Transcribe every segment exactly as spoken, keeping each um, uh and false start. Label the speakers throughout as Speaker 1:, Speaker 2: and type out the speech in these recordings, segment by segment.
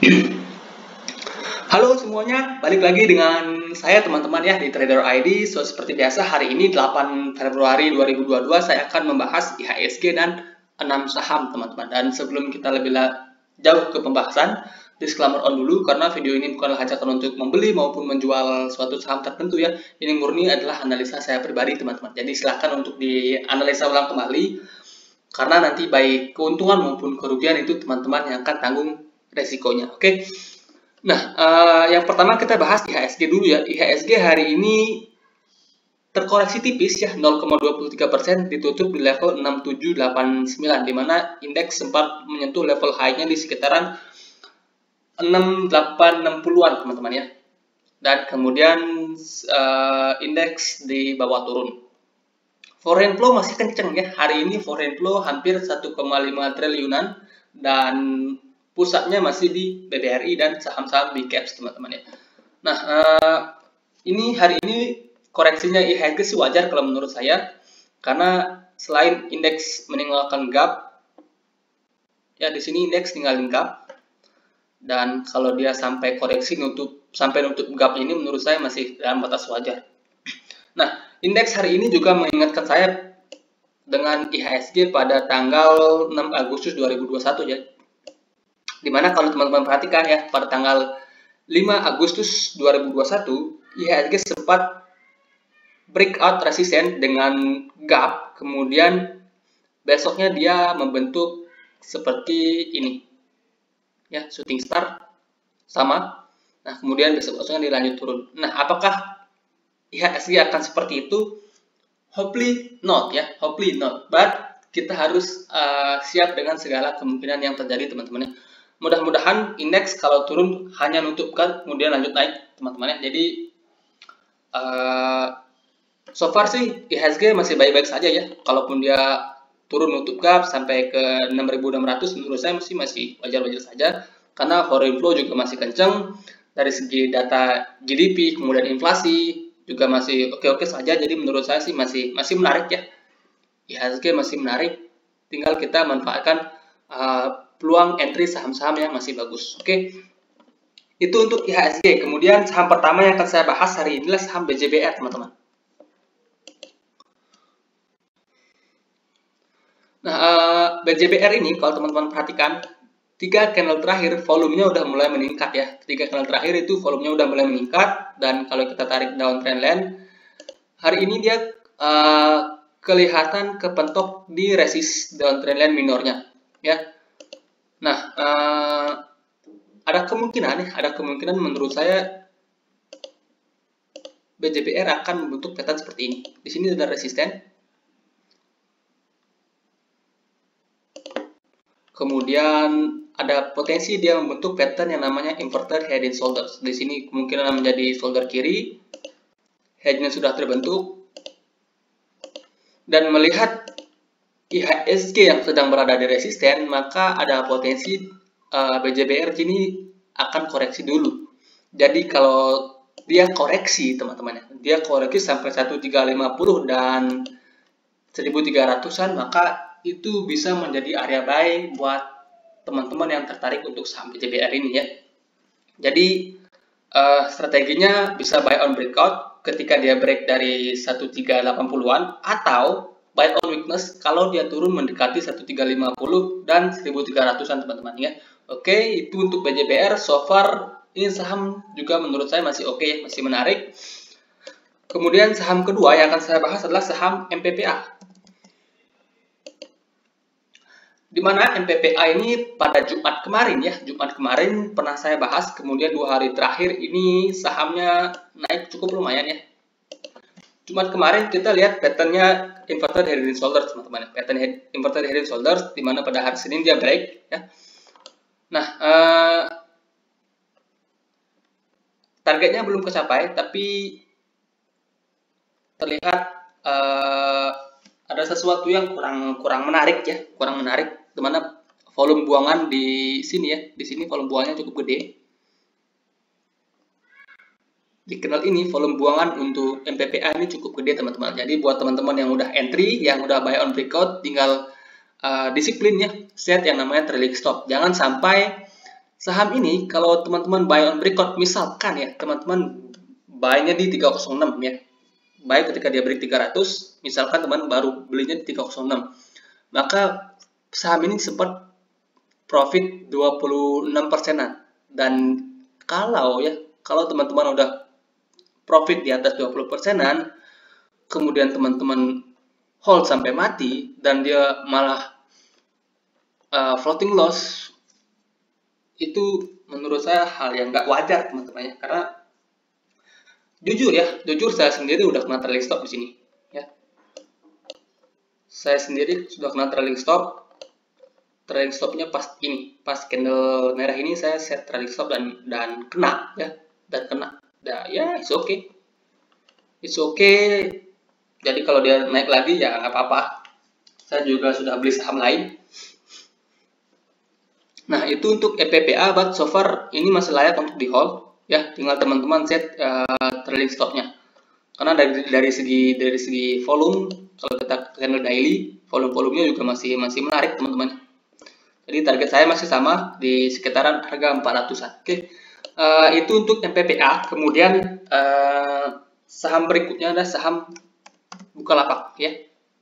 Speaker 1: Halo semuanya, balik lagi dengan saya teman-teman ya di Trader I D. So seperti biasa hari ini delapan Februari dua ribu dua puluh dua saya akan membahas I H S G dan enam saham teman-teman. Dan sebelum kita lebih jauh ke pembahasan, disclaimer on dulu karena video ini bukanlah ajakan untuk membeli maupun menjual suatu saham tertentu ya. Ini murni adalah analisa saya pribadi teman-teman. Jadi silakan untuk dianalisa ulang kembali karena nanti baik keuntungan maupun kerugian itu teman-teman yang akan tanggung resikonya. Oke. Okay? Nah, uh, yang pertama kita bahas I H S G dulu ya. I H S G hari ini terkoreksi tipis ya, nol koma dua tiga persen, ditutup di level enam tujuh delapan sembilan, di mana indeks sempat menyentuh level high-nya di sekitaran enam delapan enam puluhan teman-teman ya. Dan kemudian uh, indeks di bawah turun. Foreign flow masih kenceng ya. Hari ini foreign flow hampir satu koma lima triliunan dan pusatnya masih di B B R I dan saham-saham big caps teman-teman ya. Nah, uh, ini hari ini koreksinya I H S G sih wajar kalau menurut saya, karena selain indeks meninggalkan gap, ya di sini indeks ninggalin gap, dan kalau dia sampai koreksi nutup sampai nutup gap ini menurut saya masih dalam batas wajar. Nah, indeks hari ini juga mengingatkan saya dengan I H S G pada tanggal enam Agustus dua ribu dua puluh satu ya. Dimana kalau teman-teman perhatikan ya, pada tanggal lima Agustus dua ribu dua puluh satu, I H S G sempat breakout resisten dengan gap, kemudian besoknya dia membentuk seperti ini, ya, shooting star, sama. Nah, kemudian besok-besoknya dilanjut turun. Nah, apakah I H S G akan seperti itu? Hopefully not, ya, hopefully not. But kita harus uh, siap dengan segala kemungkinan yang terjadi, teman-teman ya. Mudah-mudahan indeks kalau turun hanya nutupkan kemudian lanjut naik teman-teman ya. Jadi uh, so far sih I H S G masih baik-baik saja ya. Kalaupun dia turun nutup gap sampai ke enam ribu enam ratus, menurut saya masih masih wajar-wajar saja karena foreign flow juga masih kencang. Dari segi data G D P kemudian inflasi juga masih oke-oke saja. Jadi menurut saya sih masih masih menarik ya. I H S G masih menarik. Tinggal kita manfaatkan uh, peluang entry saham-saham yang masih bagus. Oke, okay? Itu untuk I H S G. Kemudian saham pertama yang akan saya bahas hari ini adalah saham B J B R, teman-teman. Nah, uh, B J B R ini kalau teman-teman perhatikan, tiga candle terakhir volumenya udah mulai meningkat ya. Tiga candle terakhir itu volumenya udah mulai meningkat, dan kalau kita tarik downtrend line, hari ini dia uh, kelihatan kepentok di resist downtrend line minornya, ya. Nah, uh, ada kemungkinan, ada kemungkinan menurut saya B J B R akan membentuk pattern seperti ini. Di sini ada resisten, kemudian ada potensi dia membentuk pattern yang namanya inverted head and shoulders. Di sini kemungkinan menjadi shoulder kiri, headnya sudah terbentuk, dan melihat I H S G yang sedang berada di resisten, maka ada potensi uh, B J B R ini akan koreksi dulu. Jadi kalau dia koreksi teman-teman, dia koreksi sampai seribu tiga ratus lima puluh dan seribu tiga ratusan, maka itu bisa menjadi area buy buat teman-teman yang tertarik untuk saham B J B R ini ya. Jadi uh, strateginya bisa buy on breakout ketika dia break dari seribu tiga ratus delapan puluhan, atau buy on weakness kalau dia turun mendekati seribu tiga ratus lima puluh dan seribu tiga ratusan teman-teman ya. Oke, itu untuk B J B R. So far ini saham juga menurut saya masih oke, okay, masih menarik. Kemudian saham kedua yang akan saya bahas adalah saham M P P A. Di mana M P P A ini pada Jumat kemarin ya, Jumat kemarin pernah saya bahas, kemudian dua hari terakhir ini sahamnya naik cukup lumayan ya. Jumat kemarin kita lihat patternnya inverted head and shoulders teman-teman, pattern head, inverted head and shoulders, di mana pada hari Senin dia break ya. Nah, uh, targetnya belum kecapai, tapi terlihat uh, ada sesuatu yang kurang kurang menarik ya, kurang menarik, di mana volume buangan di sini ya, di sini volume buangannya cukup gede. Di candle ini volume buangan untuk M P P A ini cukup gede teman-teman. Jadi buat teman-teman yang udah entry, yang udah buy on breakout, tinggal uh, disiplin ya, set yang namanya trailing stop. Jangan sampai Saham ini kalau teman-teman buy on breakout, misalkan ya teman-teman buy-nya di tiga nol enam ya, buy ketika dia break tiga ratus, misalkan teman baru belinya di tiga nol enam, maka saham ini sempat profit dua puluh enam persenan. Dan kalau ya, kalau teman-teman udah profit di atas dua puluh persenan, kemudian teman-teman hold sampai mati dan dia malah uh, floating loss, itu menurut saya hal yang nggak wajar teman-teman ya. Karena jujur ya, jujur saya sendiri udah kena trailing stop di sini ya. Saya sendiri sudah kena trailing stop. Trailing stopnya pas ini, pas candle merah ini saya set trailing stop dan dan kena ya, dan kena. Nah, ya it's okay, it's okay. Jadi kalau dia naik lagi ya nggak apa-apa. Saya juga sudah beli saham lain. Nah itu untuk E P P A, but so far ini masih layak untuk di hold ya. Tinggal teman-teman set uh, trailing stopnya. Karena dari dari segi dari segi volume, kalau kita candle daily, volume-volumenya juga masih masih menarik teman-teman. Jadi target saya masih sama di sekitaran harga empat ratusan. Oke, uh, itu untuk M P P A. Kemudian uh, saham berikutnya adalah saham Bukalapak ya.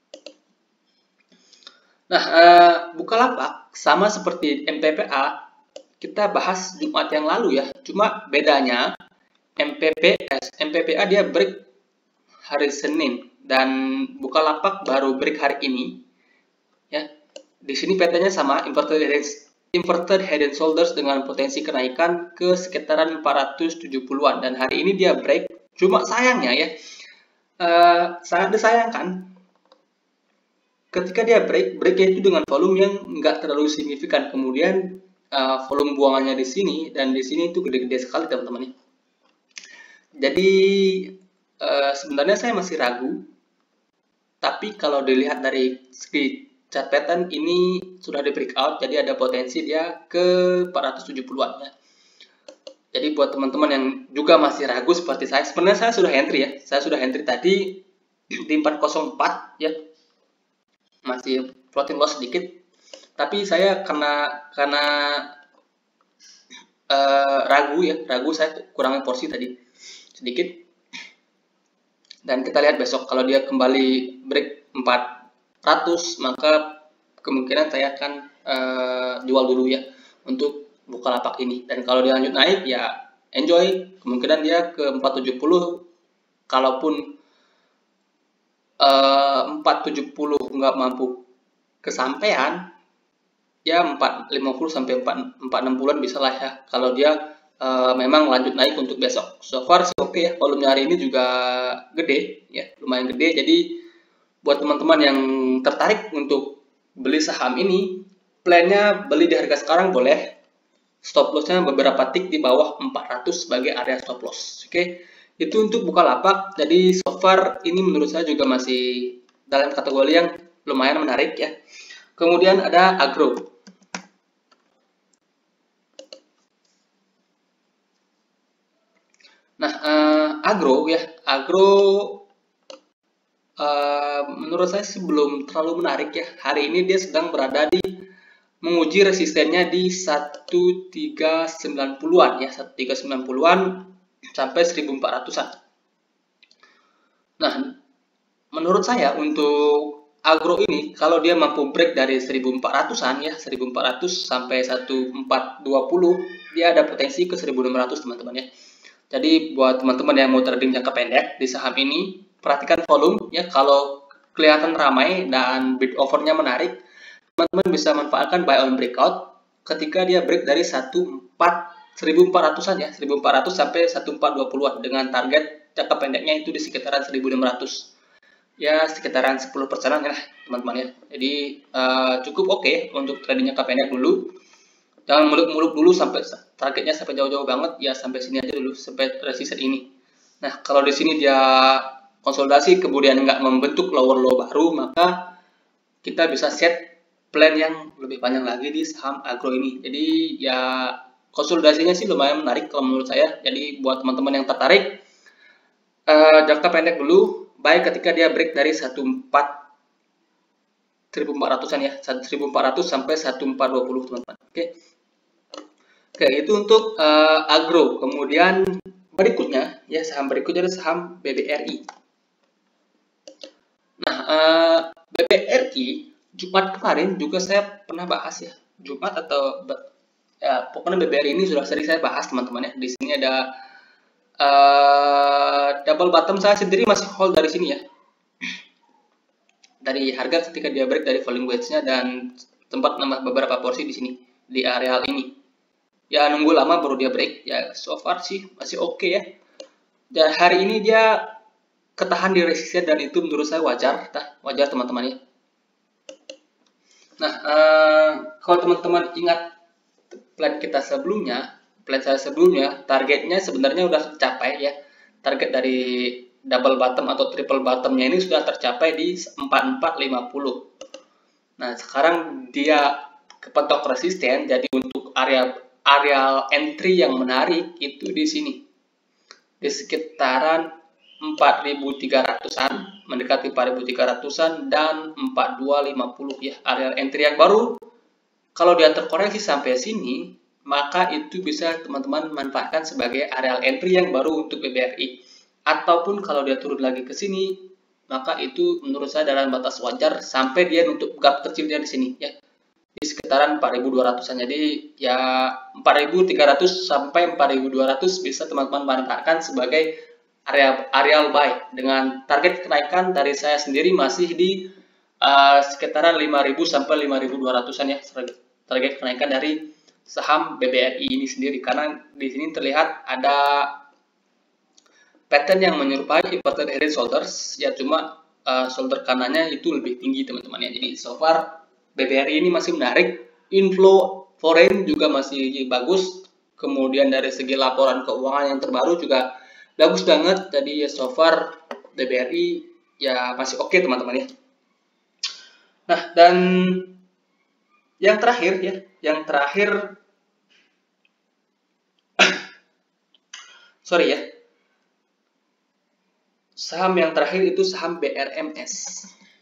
Speaker 1: Nah, uh, Bukalapak sama seperti M P P A kita bahas Jumat yang lalu ya. Cuma bedanya M P P S, M P P A dia break hari Senin dan Bukalapak baru break hari ini ya. Di sini petanya sama, inverted head, inverted head and shoulders dengan potensi kenaikan ke sekitaran empat ratus tujuh puluhan, dan hari ini dia break. Cuma sayangnya ya, uh, sangat disayangkan ketika dia break, breaknya itu dengan volume yang nggak terlalu signifikan. Kemudian uh, volume buangannya di sini dan di sini itu gede-gede sekali teman-teman. Jadi uh, sebenarnya saya masih ragu, tapi kalau dilihat dari segi chart pattern ini sudah di breakout, jadi ada potensi dia ke empat ratus tujuh puluhan ya. Jadi buat teman-teman yang juga masih ragu seperti saya, sebenarnya saya sudah entry ya. Saya sudah entry tadi di empat nol empat ya. Masih floating loss sedikit. Tapi saya karena karena uh, ragu ya, ragu saya kurangi porsi tadi sedikit. Dan kita lihat besok kalau dia kembali break empat ratus, maka kemungkinan saya akan uh, jual dulu ya untuk Bukalapak ini. Dan kalau dia lanjut naik ya enjoy, kemungkinan dia ke empat tujuh nol. Kalaupun uh, empat tujuh nol nggak mampu kesampaian, ya empat lima puluh sampai empat enam puluhan bisa lah ya kalau dia uh, memang lanjut naik untuk besok. So far sih oke okay ya, volume hari ini juga gede ya, lumayan gede. Jadi buat teman-teman yang tertarik untuk beli saham ini, plannya beli di harga sekarang boleh. Stop lossnya beberapa tick di bawah empat ratus sebagai area stop loss. Oke, okay? Itu untuk Bukalapak. Jadi so far ini menurut saya juga masih dalam kategori yang lumayan menarik ya. Kemudian ada Agro. Nah, uh, Agro ya, Agro Uh, menurut saya sih belum terlalu menarik ya. Hari ini dia sedang berada di menguji resistennya di seribu tiga ratus sembilan puluhan ya, seribu tiga ratus sembilan puluhan sampai seribu empat ratusan. Nah, menurut saya untuk Agro ini kalau dia mampu break dari seribu empat ratusan ya, seribu empat ratus sampai seribu empat ratus dua puluh, dia ada potensi ke seribu enam ratus teman-teman ya. Jadi buat teman-teman yang mau trading jangka pendek di saham ini, perhatikan volume ya. Kalau kelihatan ramai dan bid offernya menarik, teman-teman bisa manfaatkan buy on breakout ketika dia break dari seribu empat ratusan ya, seribu empat ratus sampai seribu empat ratus dua puluhan dengan target jangka pendeknya itu di sekitaran seribu enam ratus. Ya sekitaran sepuluh persenan ya teman-teman ya. Jadi uh, cukup oke okay untuk trading jangka pendek dulu. Jangan muluk-muluk dulu sampai targetnya sampai jauh-jauh banget ya, sampai sini aja dulu, sampai resisten ini. Nah, kalau di sini dia konsolidasi kemudian nggak membentuk lower low baru, maka kita bisa set plan yang lebih panjang lagi di saham Agro ini. Jadi ya konsolidasinya sih lumayan menarik kalau menurut saya. Jadi buat teman-teman yang tertarik, uh, jangka pendek dulu, baik ketika dia break dari seribu empat ratusan ya, seribu empat ratus sampai seribu empat ratus dua puluh teman-teman. Oke. Oke, itu untuk uh, agro. Kemudian berikutnya, ya saham berikutnya ada saham B B R I. Nah, uh, B B R I Jumat kemarin juga saya pernah bahas ya. Jumat atau ya, pokoknya B B R I ini sudah sering saya bahas teman-teman ya. Di sini ada uh, double bottom, saya sendiri masih hold dari sini ya. Dari harga ketika dia break dari volume wedge-nya dan tempat nambah beberapa porsi di sini di area ini. Ya nunggu lama baru dia break. Ya so far sih masih oke okay ya. Dan hari ini dia ketahan di resisten dan itu menurut saya wajar, tah, wajar teman-teman ya. Nah, uh, kalau teman-teman ingat plan kita sebelumnya, plan saya sebelumnya, targetnya sebenarnya udah tercapai ya. Target dari double bottom atau triple bottomnya ini sudah tercapai di empat ribu empat ratus lima puluh. Nah, sekarang dia kepentok resisten, jadi untuk area area entry yang menarik itu di sini. Di sekitaran empat ribu tiga ratusan, mendekati empat ribu tiga ratusan dan empat ribu dua ratus lima puluh ya, area entry yang baru. Kalau dia terkoreksi sampai sini, maka itu bisa teman-teman manfaatkan sebagai area entry yang baru untuk B B R I. Ataupun kalau dia turun lagi ke sini, maka itu menurut saya dalam batas wajar sampai dia nutup gap kecilnya di sini ya. Di sekitaran empat ribu dua ratusan. Jadi ya empat ribu tiga ratus sampai empat ribu dua ratus bisa teman-teman manfaatkan sebagai area areal buy dengan target kenaikan dari saya sendiri masih di uh, sekitaran lima ribu sampai lima ribu dua ratusan ya, target kenaikan dari saham B B R I ini sendiri, karena di sini terlihat ada pattern yang menyerupai inverted head and shoulders ya, cuma uh, shoulder kanannya itu lebih tinggi teman-teman ya. Jadi so far B B R I ini masih menarik, inflow foreign juga masih bagus, kemudian dari segi laporan keuangan yang terbaru juga bagus banget. Jadi ya so far B B R I ya masih oke okay, teman-teman ya. Nah, dan yang terakhir ya, yang terakhir sorry ya, saham yang terakhir itu saham B R M S.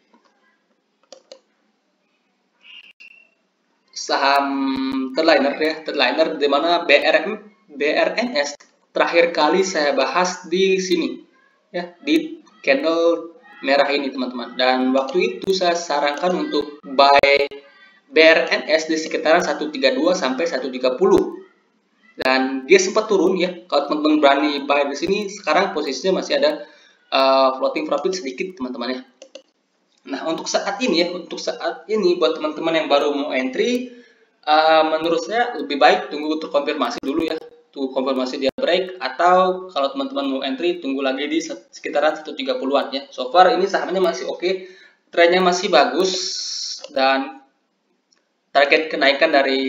Speaker 1: Saham Threadliner ya, Threadliner di mana B R M B R M S terakhir kali saya bahas di sini ya, di candle merah ini teman-teman. Dan waktu itu saya sarankan untuk buy B R M S di sekitaran seratus tiga puluh dua sampai seratus tiga puluh. Dan dia sempat turun ya. Kalau teman-teman berani buy di sini, sekarang posisinya masih ada uh, floating profit sedikit teman-teman ya. Nah, untuk saat ini ya, untuk saat ini buat teman-teman yang baru mau entry, uh, menurut saya lebih baik tunggu terkonfirmasi dulu ya. Tunggu konfirmasi dia break, atau kalau teman-teman mau entry, tunggu lagi di sekitaran seratus tiga puluhan ya. So far ini sahamnya masih oke, okay, trennya masih bagus, dan target kenaikan dari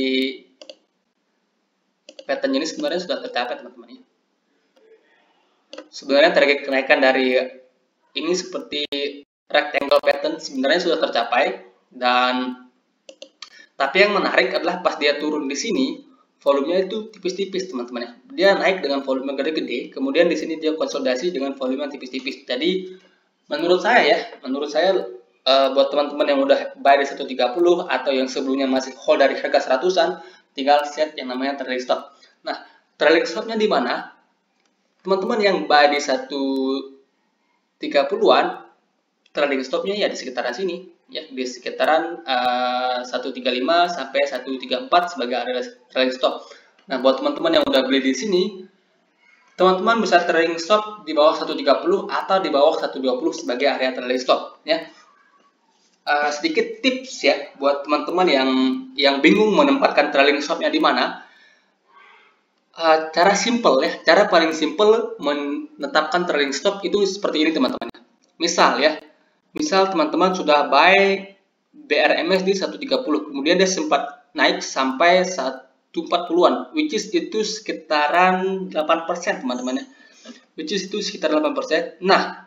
Speaker 1: pattern ini sebenarnya sudah tercapai teman-teman ya. Sebenarnya target kenaikan dari ini seperti rectangle pattern sebenarnya sudah tercapai, dan tapi yang menarik adalah pas dia turun di sini volumenya itu tipis-tipis teman-teman ya. Dia naik dengan volume gede-gede, kemudian di sini dia konsolidasi dengan volume yang tipis-tipis. Jadi menurut saya ya, menurut saya uh, buat teman-teman yang udah buy di seratus tiga puluh atau yang sebelumnya masih hold dari harga seratusan, tinggal set yang namanya trailing stop. Nah, trailing stopnya di mana? Teman-teman yang buy di seratus tiga puluhan, trailing stopnya ya di sekitaran sini ya, di sekitaran uh, seratus tiga puluh lima sampai seratus tiga puluh empat sebagai area trailing stop. Nah, buat teman-teman yang udah beli di sini, teman-teman bisa trailing stop di bawah seratus tiga puluh atau di bawah seratus dua puluh sebagai area trailing stop ya. Uh, sedikit tips ya buat teman-teman yang yang bingung menempatkan trailing stopnya di mana. Uh, cara simple ya, cara paling simple menetapkan trailing stop itu seperti ini teman-teman. Misal ya, misal teman-teman sudah buy B R M S di seratus tiga puluh, kemudian dia sempat naik sampai seratus empat puluhan, which is itu sekitaran delapan persen teman-teman ya, which is itu sekitar delapan persen. Nah,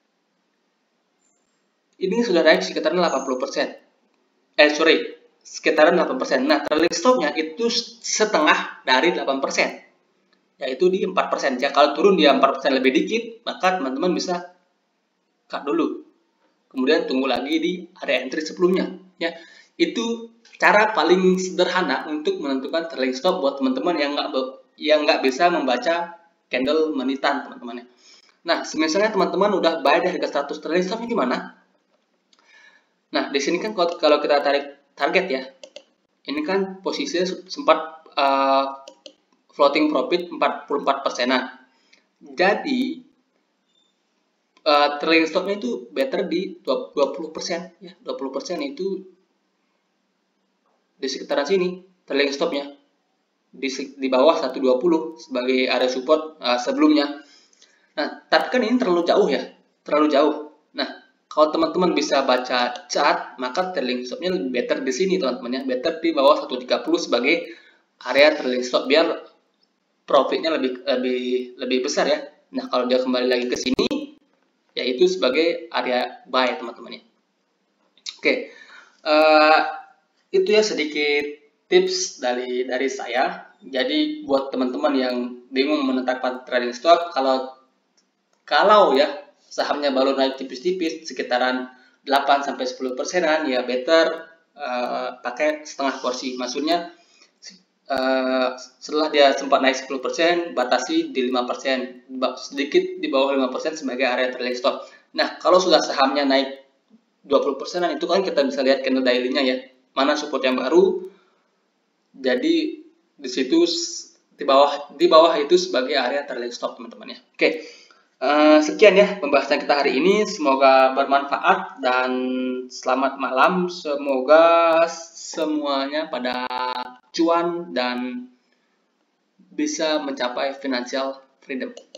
Speaker 1: ini sudah naik sekitaran delapan puluh persen, eh sorry, sekitaran delapan persen. Nah, trailing stopnya itu setengah dari delapan persen, yaitu di empat persen. Ya, kalau turun dia empat persen lebih dikit, maka teman-teman bisa cut dulu, kemudian tunggu lagi di area entry sebelumnya ya. Itu cara paling sederhana untuk menentukan trailing stop buat teman-teman yang nggak yang nggak bisa membaca candle menitan, teman-teman. Nah, misalnya teman-teman udah buy dari seratus, trailing stopnya di mana? Nah, di sini kan kalau kita tarik target ya, ini kan posisinya sempat uh, floating profit empat puluh empat persenan. Jadi uh, trailing stopnya itu better di dua puluh persen ya, dua puluh persen itu di sekitaran sini trailing stopnya di, di bawah seratus dua puluh sebagai area support uh, sebelumnya. Nah, tapi kan ini terlalu jauh ya, terlalu jauh. Nah, kalau teman-teman bisa baca chart, maka trailing stopnya lebih better di sini, teman-teman ya, better di bawah seratus tiga puluh sebagai area trailing stop biar profitnya lebih lebih lebih besar ya. Nah, kalau dia kembali lagi ke sini, yaitu sebagai area buy, teman-teman ya. Oke, uh, itu ya sedikit tips dari dari saya. Jadi buat teman-teman yang bingung menetapkan trading stop, kalau kalau ya sahamnya baru naik tipis-tipis sekitaran delapan sampai sepuluh persenan, ya better uh, pakai setengah porsi. Maksudnya uh, setelah dia sempat naik sepuluh persen, batasi di lima persen, sedikit di bawah lima persen sebagai area trailing stop. Nah, kalau sudah sahamnya naik dua puluh persenan, itu kan kita bisa lihat candle daily-nya ya, mana support yang baru. Jadi di situ di bawah di bawah itu sebagai area trailing stop, teman-teman ya. Oke. Uh, sekian ya pembahasan kita hari ini, semoga bermanfaat dan selamat malam. Semoga semuanya pada cuan dan bisa mencapai financial freedom.